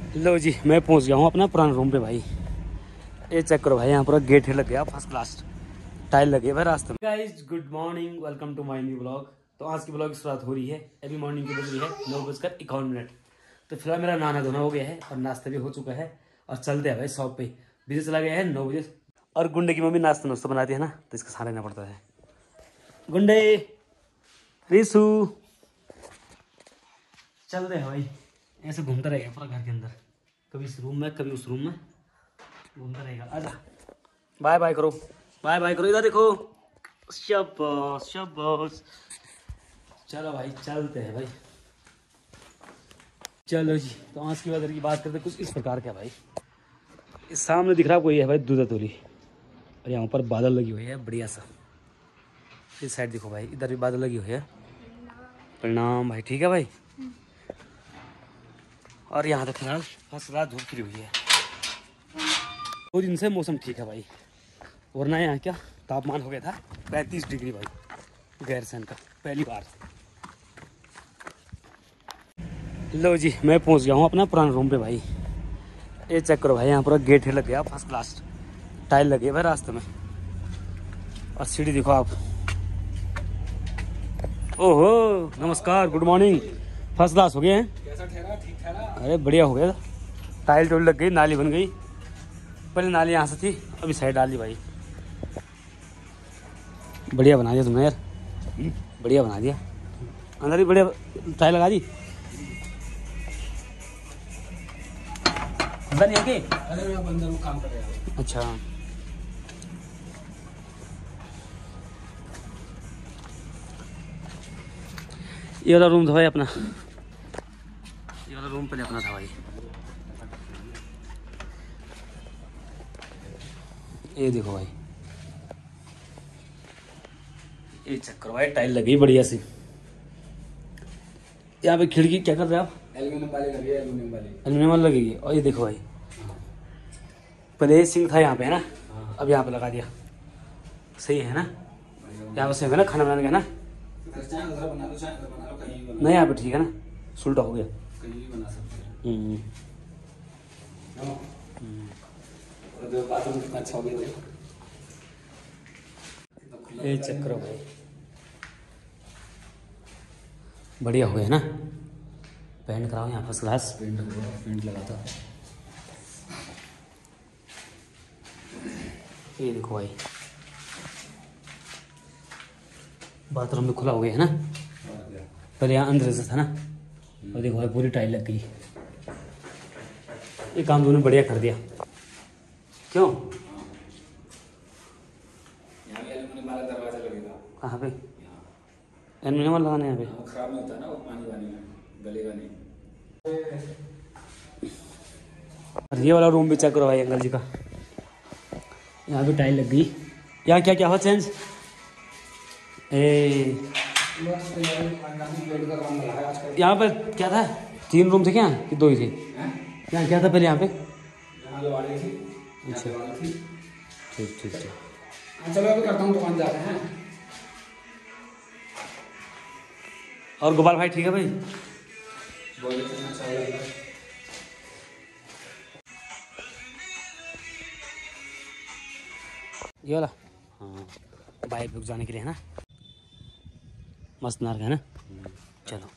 लो जी, मैं पहुंच गया हूँ अपना पुराने रूम पे भाई। ये चेक करो भाई, यहाँ पूरा गेट लग गया फर्स्ट क्लास, टाइल लगे भाई रास्ते में। Guys good morning, welcome to my new blog. तो आज की ब्लॉग की शुरुआत हो रही है। अभी मॉर्निंग की बज रही है 9:51। तो फिलहाल मेरा नहाना धोना हो गया है और नाश्ता भी हो चुका है और चलते हैं भाई शॉप पे। बिजली चला गया है 9 बजे और गुंडे की मम्मी नाश्ता नुश्ता बनाती है ना, तो इसका सहारा लेना पड़ता है। गुंडे रिसू चलते हैं भाई, ऐसे घूमता रहेगा पूरा घर के अंदर, कभी इस रूम में कभी उस रूम में घूमता रहेगा। आजा बाय बाय करो, बाय बाय करो, इधर देखो। शाबाश शाबाश। चलो भाई चलते हैं भाई। चलो जी, तो आज की वेदर की बात करते कुछ इस प्रकार का भाई। इस सामने दिख रहा कोई है भाई दूधा तोली, और यहाँ पर बादल लगी हुई है बढ़िया सा। इस साइड देखो भाई, इधर भी बादल लगी हुई है। प्रणाम भाई, ठीक है भाई। और यहाँ तक फिलहाल फर्स्ट रात धूप खिली हुई है। 2 दिन से मौसम ठीक है भाई, वरना यहाँ क्या तापमान हो गया था 35 डिग्री भाई, गैरसैंण का पहली बार। लो जी, मैं पहुँच गया हूँ अपना पुराने रूम पे भाई। ये चेक करो भाई, यहाँ पूरा गेट लग गया फर्स्ट क्लास, टाइल लगे भाई रास्ते में। और सीढ़ी देखो आप। ओहो नमस्कार, गुड मॉर्निंग। फर्स्ट क्लास हो गए हैं। कैसा ठहरा? ठीक ठहरा? अरे बढ़िया हो गया। टाइल टोल लग गई, नाली बन गई। पहले नाली यहाँ से थी, अभी साइड डाल दी भाई। बढ़िया बना दिया तुमने यार, बढ़िया बना दिया। अंदर भी बढ़िया टाइल लगा दी। अंदर नहीं है कि? अरे अंदर वो काम कर रहे हैं। अच्छा ये वाला रूम था भाई अपना, ये वाला रूम पहले अपना था भाई। ये देखो भाई, ये चक्कर भाई टाइल लगी बढ़िया सी। यहाँ पे खिड़की क्या कर रहे हैं आप? एल्यूमिनियम वाली लगी है, एल्यूमिनियम वाली लगेगी। और ये देखो भाई, पहले सिंक था यहाँ पे है ना, अब यहाँ पे लगा दिया। सही है ना, यहाँ पे सही है ना, खाना बनाने का ना। नहीं यहाँ पे ठीक है ना, सुलटा हो गया। अच्छा हो गया ये चक्कर भाई, बढ़िया हो गया ना। पेंट कराओ यहाँ फर्स्ट क्लास, पेंट लगाता। ये देखो भाई, बाथरूम भी खुला हो गया है ना, पहले यहाँ अंदर से था ना। और देखो भाई पूरी टाइल लग गई। ये काम तुमने बढ़िया कर दिया। क्यों? दरवाजा लगेगा। कहाँ पे? एल्यूमिनियम वाला लगाना है यहाँ पे। खराब नहीं होता ना वो, पानी वानी में गलेगा नहीं। और ये वाला रूम भी चेक करो भाई अंकल जी का, यहाँ पे टाइल लग गई। यहाँ क्या क्या हुआ चेंज? यहाँ पर क्या था? 3 रूम थे क्या कि 2 ही थे? यहाँ क्या था पहले यहाँ पे? अच्छा ठीक ठीक ठीक। चलो अभी करता हूँ, दुकान जाते हैं। और गोपाल भाई ठीक है भाई? ये वाला हाँ, बाइक रुक जाने के लिए है ना, मस्त नार है ना। चलो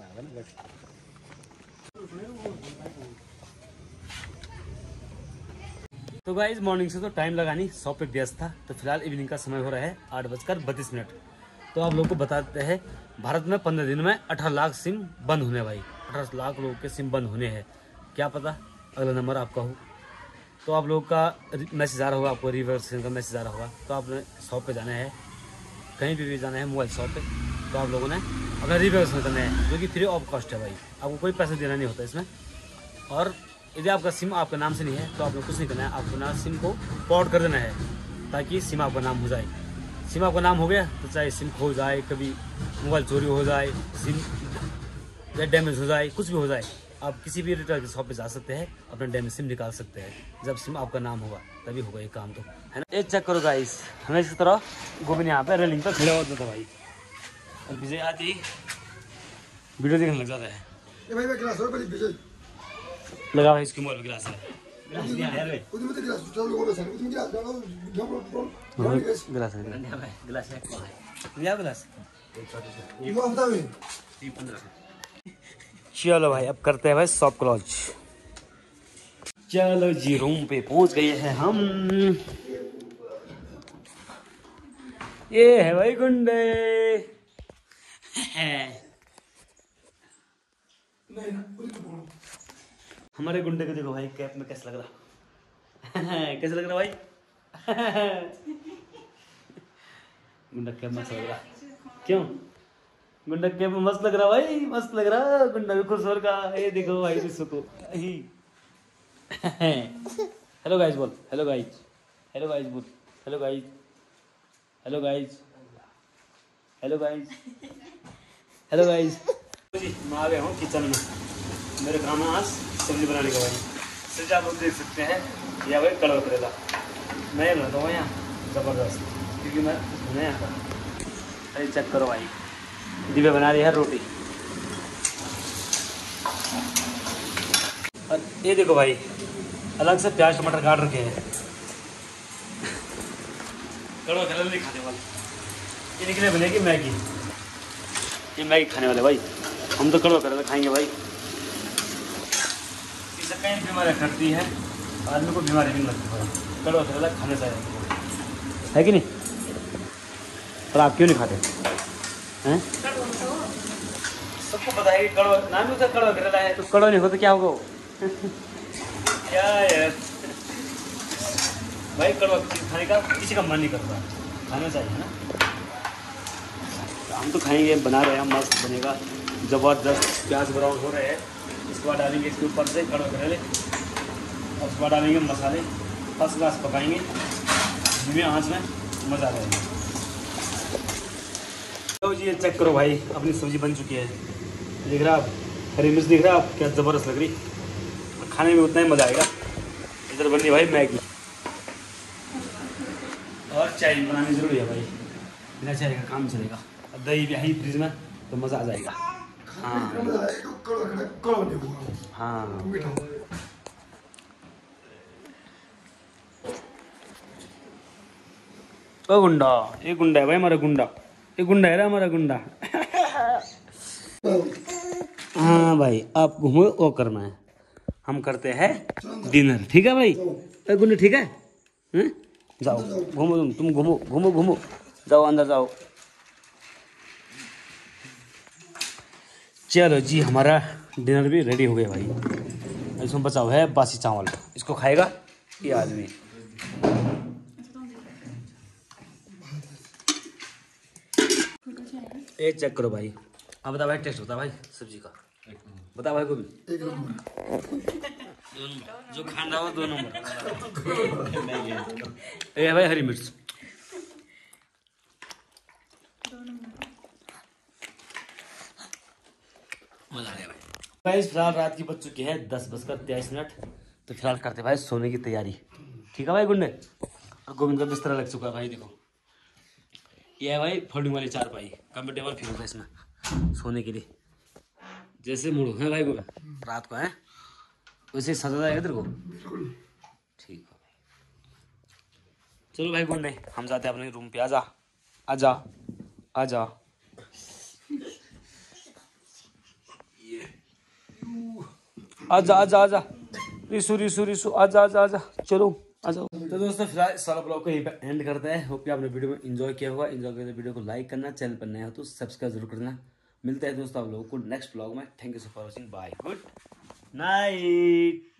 तो गाइस मॉर्निंग से तो टाइम लगा नहीं, शॉप पे व्यस्त था। तो फिलहाल इवनिंग का समय हो रहा है 8:32। तो आप लोगों को बताते हैं, भारत में 15 दिन में 18 लाख सिम बंद होने भाई। 18 लाख लोगों के सिम बंद होने हैं। क्या पता अगला नंबर आपका हो। तो आप लोगों का मैसेज आ रहा होगा, आपको रिवर्सन का मैसेज आ रहा होगा। तो आपने शॉप पे जाना है, कहीं भी जाना है मोबाइल शॉप पे, तो आप लोगों ने अपना रिवर्सन करना है, जो कि फ्री ऑफ कॉस्ट है भाई। आपको कोई पैसा देना नहीं होता इसमें। और यदि आपका सिम आपका नाम से नहीं है तो आपको कुछ नहीं करना है, आपको ना सिम को पोर्ट कर देना है, ताकि सिम आपका नाम हो जाए। सिम आपका नाम हो गया तो चाहे सिम खो जाए, कभी मोबाइल चोरी हो जाए, सिम या डैमेज हो जाए, कुछ भी हो जाए, आप किसी भी रिटेलर की शॉप पे जा सकते हैं, अपना डैमेज सिम निकाल सकते हैं। जब सिम आपका नाम होगा तभी होगा ये काम, तो है ना। एक चेक करो गाइस, हमें इसी तरह गोविंद यहाँ पे रेलिंग पर खड़े होता था भाई, और विजय आती वीडियो देखने लग जाता है। लगा भाई इसकी मोल गिलास है। गिलास नहीं आया रे। गिलास है गिलास है लिया गिलास। चलो भाई अब करते हैं भाई शॉप क्लोज। चलो जी रूम पे पहुंच गए हैं हम। ये है भाई गुंडे। हमारे गुंडे को देखो भाई कैप में कैसा लग रहा। कैसा लग रहा भाई। गुंडा कैप मस्त लग रहा। क्यों गुंडा कैप में मस्त लग रहा भाई, मस्त लग रहा। गुंडा भी खुश हो रहा। ये देखो भाई रिसु को। हेलो गाइस बोल। Hello guys. हेलो गाइस बोल। Hello guys. Hello guys. Hello guys. Hello guys. मैं आ गया हूँ किचन में। मेरे काम है आज सब्जी बनाने का भाई। सब्जी आप लोग देख सकते हैं या भाई कड़वा करेला मैं बनाता हूँ यहाँ ज़बरदस्त, क्योंकि मैं नहीं आता। अरे चेक करो भाई दिव्या बना रही है रोटी। और ये देखो भाई अलग से प्याज टमाटर काट रखे हैं। कड़वा करेला नहीं खाने वाले, इनके लिए बनेगी मैगी। ये मैगी खाने वाले भाई, हम तो कड़वा करेला खाएंगे भाई। इससे कई बीमारियाँ करती है, आदमी को बीमारी भी नहीं लगती भाई। कड़वा करेला खाने चाहिए है कि नहीं। पर आप क्यों नहीं खाते हैं। सबको पता है कि कड़वा नाम उसका कड़वा करेला है, तो कड़वा नहीं होता क्या होगा। क्या यार भाई कड़वा खाने का किसी का मन नहीं करता, खाना चाहिए ना। हम तो खाएंगे, बना रहे हैं, मस्त बनेगा ज़बरदस्त। प्याज ब्राउन हो रहे हैं, इसके बाद डालेंगे इसके ऊपर से कड़वा करेले और उसके बाद डालेंगे मसाले। फर्स्ट क्लास पकाएंगे धीमी आंच में, मज़ा आ जाएगा। तो जी ये चेक करो भाई अपनी सब्जी बन चुकी है। दिख रहा आप हरी मिर्च दिख रहा है आप, क्या ज़बरदस्त लग रही। खाने में उतना ही मज़ा आएगा। इधर बन रही भाई मैगी और चाय बनानी ज़रूरी है भाई, बिना चाय का काम चलेगा। अब दही भी है फ्रिज में तो मज़ा आ जाएगा। हाँ हाँ ओ गुंडा, ये गुंडा है भाई हमारा गुंडा। ये गुंडा है ना हमारा गुंडा। हाँ भाई आप घूमो वो करना है, हम करते हैं डिनर। ठीक है भाई गुंडे ठीक है। जाओ घूमो तुम घूमो घूमो घूमो, जाओ अंदर जाओ। चलो जी हमारा डिनर भी रेडी हो गया भाई। इसमें बचा हुआ है बासी चावल, इसको खाएगा ये आदमी। ये चेक करो भाई, अब बता भाई टेस्ट बता भाई सब्जी का, बता भाई गोभी। एक नंबर जो खाना हो 2 नंबर। ये भाई हरी मिर्च मजा आ गया भाई। फिलहाल रात की बज चुकी है 10:23। तो फिलहाल करते भाई सोने की तैयारी। ठीक है भाई गुंडे। और गोविंद का बिस्तरा लग चुका है भाई, देखो ये है भाई फोल्डिंग वाली चारपाई, कंफर्टेबल फील होता है इसमें सोने के लिए। जैसे मूड है भाई गोविंद रात को है वैसे सजा जाएगा तेरे को। ठीक है चलो भाई गुंडे हम जाते हैं अपने रूम पे। आजा आजा आजा। आजा आजा आजा रिसु रिसु रिसु आजा आजा आजा चलो आ जाओ। तो दोस्तों फिलहाल इस वाला ब्लॉग को यहीं पे एंड करते हैं। होप कि आपने वीडियो में एंजॉय किया होगा। एंजॉय करते वीडियो को लाइक करना, चैनल पर नया हो तो सब्सक्राइब जरूर करना। मिलते हैं दोस्तों आप लोगों को नेक्स्ट ब्लॉग में। Thank you so for watching, bye, good night.